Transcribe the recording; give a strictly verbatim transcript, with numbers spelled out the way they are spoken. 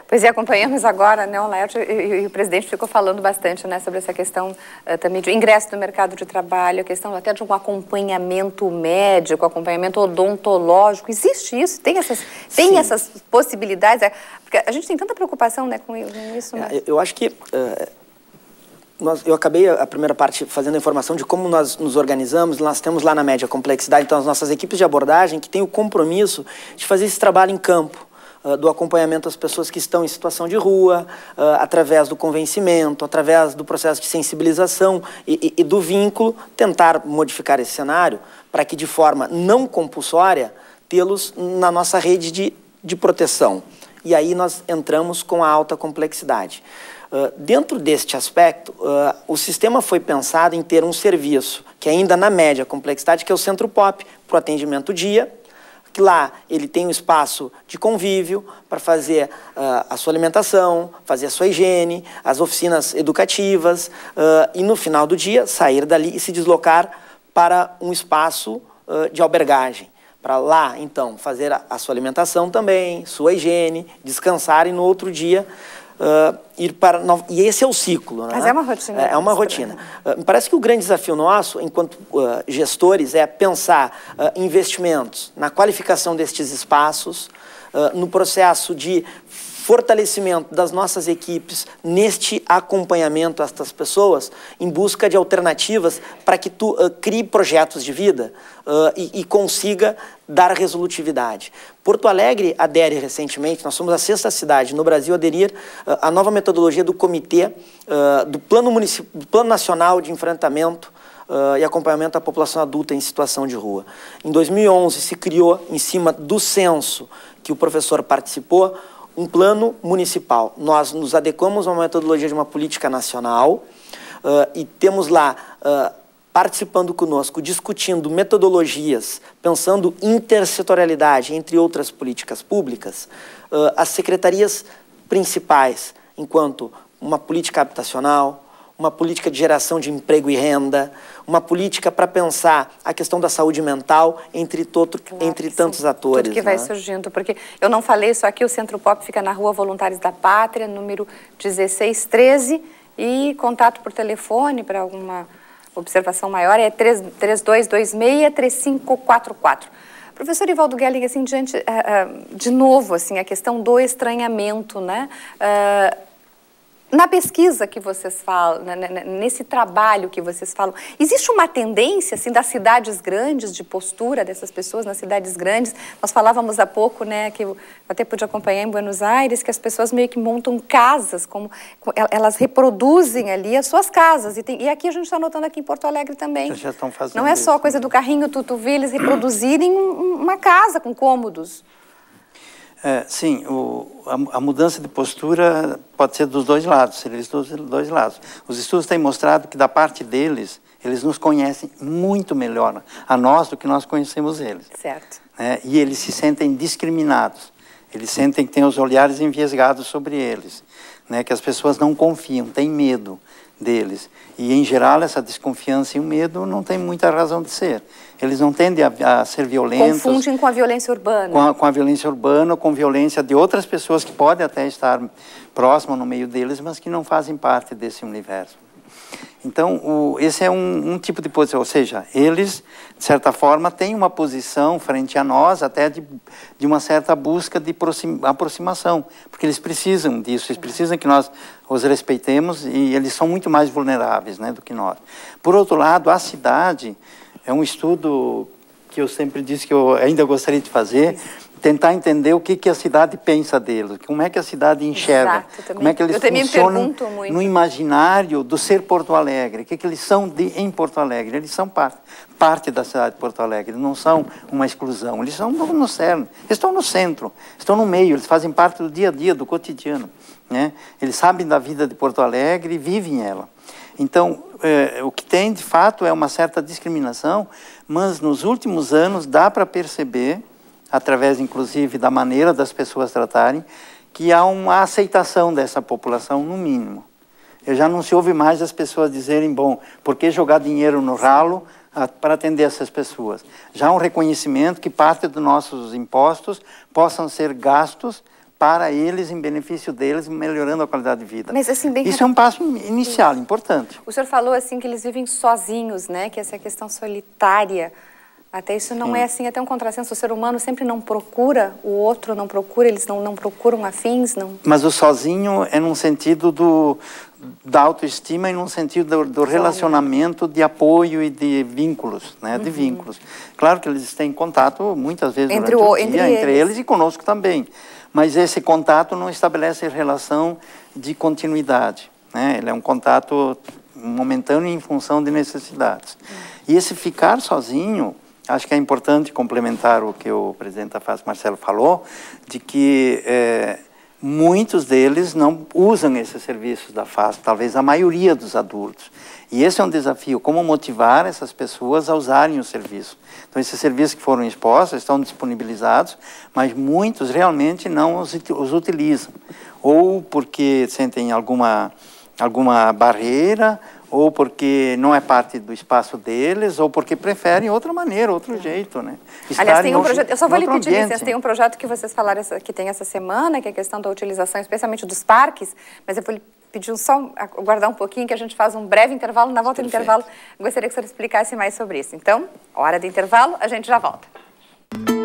Pois é, acompanhamos agora, né, o Laerte, e, e o presidente ficou falando bastante, né, sobre essa questão uh, também de ingresso no mercado de trabalho, a questão até de um acompanhamento médico, acompanhamento odontológico. Existe isso? Tem essas, tem essas possibilidades? É, porque a gente tem tanta preocupação, né, com, com isso. Mas... É, eu acho que... Uh, nós, eu acabei a primeira parte fazendo a informação de como nós nos organizamos. Nós temos lá na média complexidade, então, as nossas equipes de abordagem que têm o compromisso de fazer esse trabalho em campo, do acompanhamento às pessoas que estão em situação de rua, uh, através do convencimento, através do processo de sensibilização e, e, e do vínculo, tentar modificar esse cenário para que, de forma não compulsória, tê-los na nossa rede de, de proteção. E aí nós entramos com a alta complexidade. Uh, dentro deste aspecto, uh, o sistema foi pensado em ter um serviço, que ainda na média complexidade, que é o Centro Pop, para o atendimento dia, que lá ele tem um espaço de convívio para fazer uh, a sua alimentação, fazer a sua higiene, as oficinas educativas uh, e no final do dia sair dali e se deslocar para um espaço uh, de albergagem. Para lá, então, fazer a, a sua alimentação também, sua higiene, descansar e no outro dia Uh, ir para no... E esse é o ciclo, né? Mas é uma rotina. É, é uma rotina. Uh, me parece que o grande desafio nosso, enquanto uh, gestores, é pensar uh, investimentos na qualificação destes espaços, uh, no processo de fortalecimento das nossas equipes neste acompanhamento a estas pessoas, em busca de alternativas para que tu uh, crie projetos de vida uh, e, e consiga dar resolutividade. Porto Alegre adere recentemente, nós somos a sexta cidade no Brasil a aderir uh, à nova metodologia do Comitê uh, do, Plano Municip... do Plano Nacional de Enfrentamento uh, e Acompanhamento da População Adulta em Situação de Rua. Em dois mil e onze se criou, em cima do censo que o professor participou, um plano municipal. Nós nos adequamos a uma metodologia de uma política nacional uh, e temos lá, uh, participando conosco, discutindo metodologias, pensando intersetorialidade, entre outras políticas públicas, uh, as secretarias principais, enquanto uma política habitacional, uma política de geração de emprego e renda, uma política para pensar a questão da saúde mental, entre, todo, claro, entre tantos sim. atores. Tudo que né? vai surgindo, porque eu não falei isso aqui, o Centro Pop fica na Rua Voluntários da Pátria, número dezesseis treze, e contato por telefone para alguma observação maior é três dois dois seis, três cinco quatro quatro. Professor Ivaldo Gelling, assim, diante, uh, uh, de novo, assim, a questão do estranhamento, né? Uh, Na pesquisa que vocês falam, nesse trabalho que vocês falam, existe uma tendência, assim, das cidades grandes, de postura dessas pessoas nas cidades grandes? Nós falávamos há pouco, né, que eu até pude acompanhar em Buenos Aires, que as pessoas meio que montam casas, como elas reproduzem ali as suas casas. E, tem, e aqui a gente está notando aqui em Porto Alegre também. Já estão fazendo Não é só a coisa do carrinho tutuvi, eles reproduzirem uma casa com cômodos. É, sim, o, a, a mudança de postura pode ser dos dois lados, eles dos dois lados. Os estudos têm mostrado que da parte deles, eles nos conhecem muito melhor a nós do que nós conhecemos eles. Certo. É, e eles se sentem discriminados, eles sentem que têm os olhares enviesgados sobre eles, né, que as pessoas não confiam, têm medo deles. E, em geral, essa desconfiança e o medo não tem muita razão de ser. Eles não tendem a, a ser violentos. Confundem com a violência urbana. Com a, com a violência urbana, com violência de outras pessoas que podem até estar próximas no meio deles, mas que não fazem parte desse universo. Então, o, esse é um, um tipo de posição, ou seja, eles, de certa forma, têm uma posição frente a nós, até de, de uma certa busca de aproximação, porque eles precisam disso, eles precisam que nós os respeitemos e eles são muito mais vulneráveis, né, do que nós. Por outro lado, a cidade é um estudo que eu sempre disse que eu ainda gostaria de fazer, tentar entender o que, que a cidade pensa deles, como é que a cidade enxerga, Exato, como é que eles funcionam no imaginário do ser Porto Alegre, o que, que eles são de, em Porto Alegre. Eles são parte, parte da cidade de Porto Alegre, não são uma exclusão, eles são no, no cerne, eles estão no centro, estão no meio, eles fazem parte do dia a dia, do cotidiano, né? Eles sabem da vida de Porto Alegre e vivem ela. Então, é, o que tem de fato é uma certa discriminação, mas nos últimos anos dá para perceber, através, inclusive, da maneira das pessoas tratarem, que há uma aceitação dessa população, no mínimo. Eu já não se ouve mais as pessoas dizerem, bom, por que jogar dinheiro no ralo a, para atender essas pessoas? Já há um reconhecimento que parte dos nossos impostos possam ser gastos para eles, em benefício deles, melhorando a qualidade de vida. Mas, assim, bem Isso é um passo inicial, Isso. importante. O senhor falou assim que eles vivem sozinhos, né? Que essa questão solitária, até isso não Sim. é assim, até um contrassenso. O ser humano sempre não procura, o outro não procura, eles não, não procuram afins, não... Mas o sozinho é num sentido do, da autoestima e num sentido do, do relacionamento de apoio e de vínculos, né? Uhum. De vínculos. Claro que eles têm contato muitas vezes entre durante o, o dia, entre, entre eles. eles e conosco também. Mas esse contato não estabelece relação de continuidade, né? Ele é um contato momentâneo em função de necessidades. Uhum. E esse ficar sozinho, acho que é importante complementar o que o presidente da FASC, Marcelo, falou, de que é, muitos deles não usam esses serviços da FASC, talvez a maioria dos adultos. E esse é um desafio, como motivar essas pessoas a usarem o serviço. Então, esses serviços que foram expostos estão disponibilizados, mas muitos realmente não os, os utilizam. Ou porque sentem alguma, alguma barreira, ou porque não é parte do espaço deles, ou porque preferem outra maneira, outro jeito, né? Aliás, tem um projeto, eu só vou lhe pedir licença, tem um projeto que vocês falaram essa, que tem essa semana, que é a questão da utilização, especialmente dos parques, mas eu vou lhe pedir um, só aguardar um pouquinho, que a gente faz um breve intervalo, na volta do intervalo, gostaria que o senhor explicasse mais sobre isso. Então, hora do intervalo, a gente já volta.